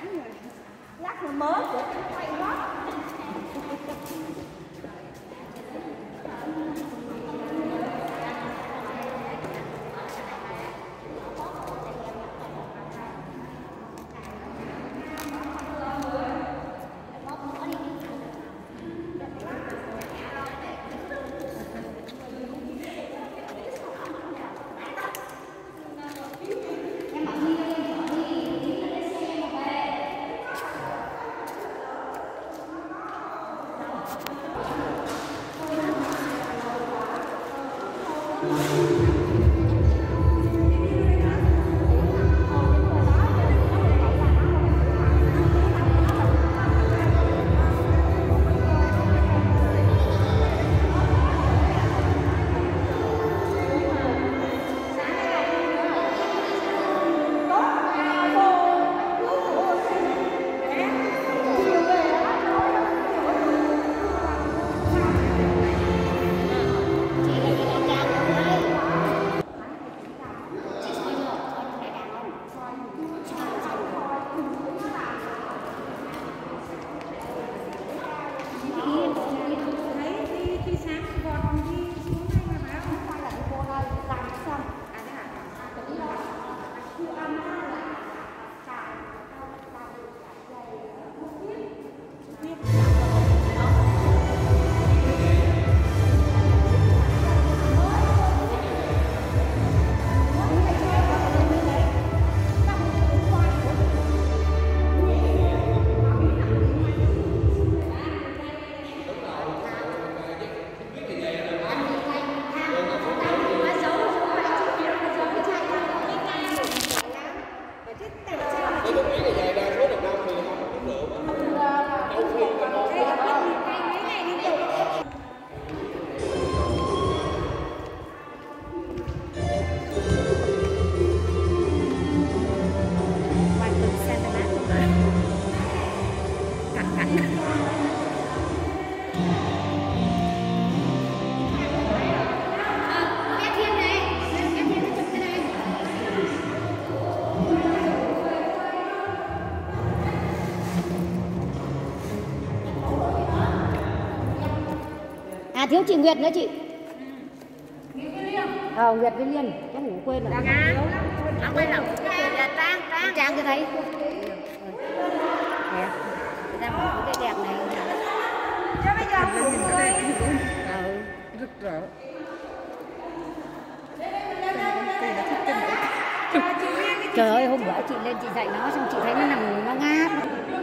lát nữa mới của quay quá. À thiếu chị Nguyệt nữa chị. Nguyệt với Liên, cháu ngủ quên rồi. À quên rồi. Trang cho thấy. Nè. Ra một cái đẹp này. Cho bây giờ ngủ quên. Rực rỡ. Trời ơi, hôm bữa chị lên chị dạy nó xong chị thấy nó nằm nó ngáp.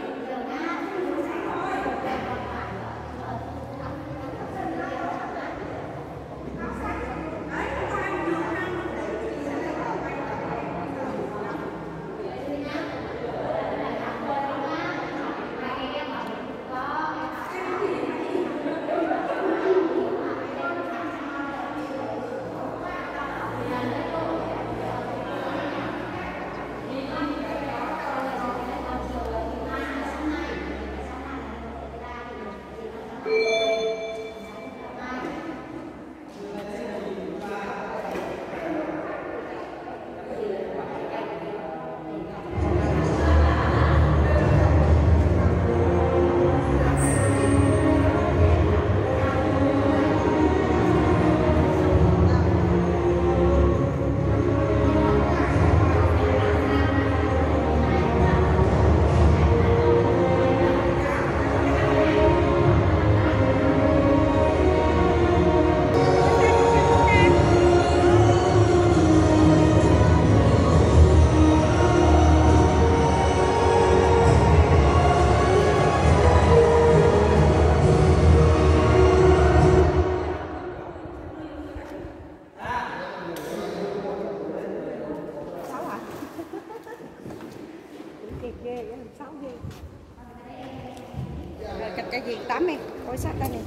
Cái gì tắm đi, ôi sát đây này.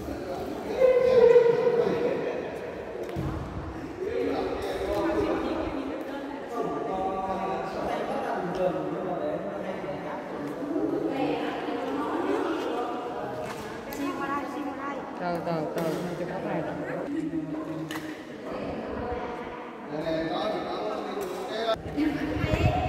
Từ cho các này. Hãy subscribe cho kênh Ghiền Mì Gõ để không bỏ lỡ những video hấp dẫn.